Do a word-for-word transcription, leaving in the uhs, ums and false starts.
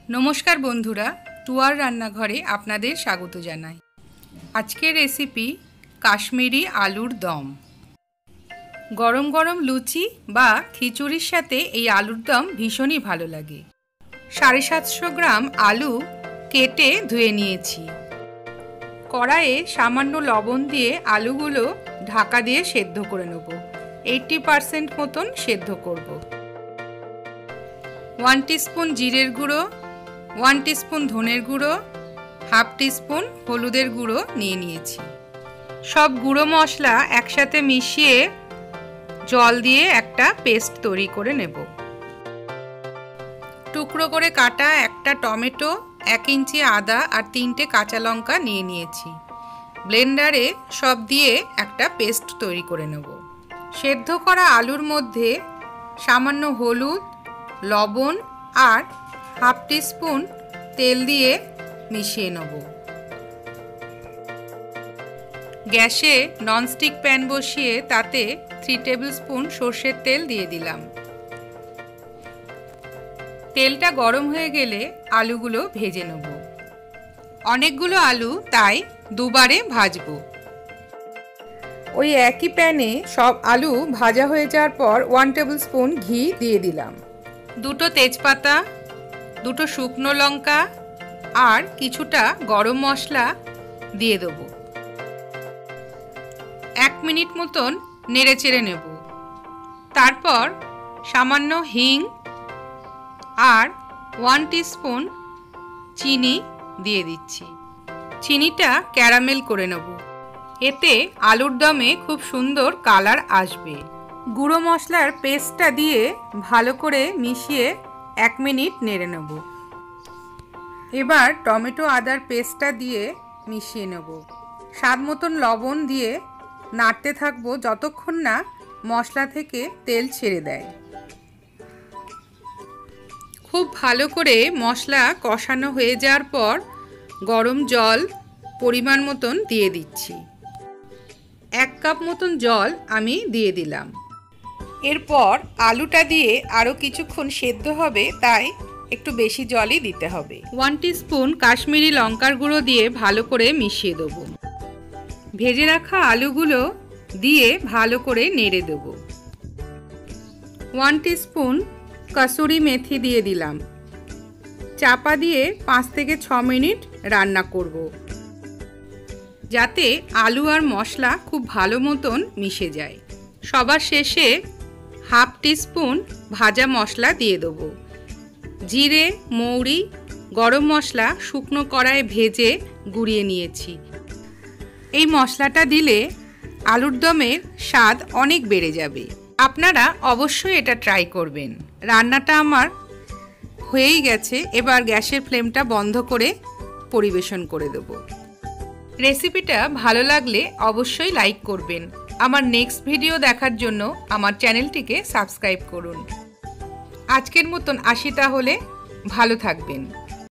नमस्कार बंधुरा टुआर रान्नाघरे आपनादेर स्वागत जानाई। आजकेर रेसिपि काश्मीरी आलुर दम। गरम गरम लुचि बा खिचुड़िर साथे एई आलुर दम भीषणई भालो लागे। साढ़े सातशो ग्राम आलू केटे धुए निয়েছি। कड़ाइये सामान्य लवण दिए आलूगुलो ढाका दिए सेদ্ধ करे नेब। आशी पार्सेंट मतन सेদ্ধ करब। वन टीस्पुन जिरेर गुड़ो, वन टीस्पुन धनेर गुड़ो, हाफ टीस्पुन हलुदेर गुड़ो निये निয়েছি। सब गुड़ो मशला एकसाथे मिशिए जल दिए एकटा पेस्ट तैरी करे नेब। टुकरो करे काटा एकटा टमेटो, एक इंची आदा और तीनटे काँचा लंका निये निয়েছি। ब्लेंडारे सब दिए एकटा पेस्ट तैरी करे नेब। सेদ্ধ करा आलुर मध्य सामान्य हलुद, लवण और हाफ टीस्पुन तेल दिए मिशिए नेब। गैसे ननस्टिक पैन बसिए ताते थ्री टेबिल स्पून सर्षेर तेल दिए दिलाम। तेलटा गरम हो गेले आलूगुलो भेजे नेब। अनेकगुलो आलू ताई दुबारे भाजबो। ओई एकई पैने सब आलू भाजा हो जाওয়ার पर वन टेबिल स्पून घी दिए दिलाम। दुटो तेजपाता, दुटो शुकनो लंका और किछुटा गरम मशला दिए देब। एक मिनिट मतन नेड़े चेड़े नेब। तारपर सामान्य हिंग और वन टीस्पुन चीनी दिए दिच्छी। चीनीटा क्यारामेल करे नेब। एते आलुर दमे खूब सुंदर कालार आसबे। गुड़ो मशलार पेस्टटा दिए भालो करे मिशिए एक मिनिट नेड़े नेब। एबार टमेटो आदार पेस्टटा दिए मिशिए नेब। स्वाद मतन लवण दिए नाड़ते थाकबो যতক্ষণ না मशला थेके तेल छेड़े देय। खूब भालो करे मशला कषानो हये जाওয়ার पर गरम जल परिमाण मतन दिए दिच्छी। एक कप मतन जल आमी दिए दिलाम। एरपर आलूटा दिए आरो किछुक्षण सेদ্ধ होबे ताई एकटु बेशी जलई दिते होबे। वन टीस्पुन काश्मीरी लंकार गुड़ो दिए भालो करे मिशिए देबो। भेजे राखा आलूगुलो दिए भालो करे नेड़े देबो। वन टीस्पुन कसूरी मेथी दिए दिलाम। चापा दिए पाँच থেকে छह मिनट रान्ना करब जाते आलू और मशला खूब भालो मतन मिशे जाए। सबार शेषे हाफ टीस्पुन भाजा मशला दिए देबो। जिरे, मौरी, गरम मशला शुकनो कड़ाइये भेजे गुड़िए निয়েছি। এই মশলাটা দিলে আলুর দমের স্বাদ অনেক বেড়ে যাবে। আপনারা অবশ্যই এটা ট্রাই করবেন। রান্নাটা আমার হয়েই গেছে। এবার গ্যাসের ফ্লেমটা বন্ধ করে পরিবেশন করে দেব। রেসিপিটা ভালো লাগলে অবশ্যই লাইক করবেন। আমার নেক্সট ভিডিও দেখার জন্য আমার চ্যানেলটিকে সাবস্ক্রাইব করুন। আজকের মতন আসি, তাহলে ভালো থাকবেন।